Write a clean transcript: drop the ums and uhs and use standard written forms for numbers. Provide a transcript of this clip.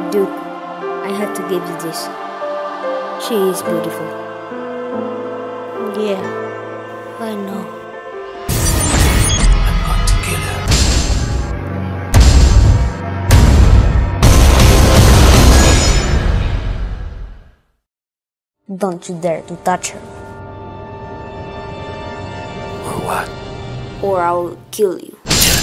Dude, I have to give you this. She is beautiful. Yeah, I know. I'm going to kill her. Don't you dare to touch her, Or what? or I'll kill you.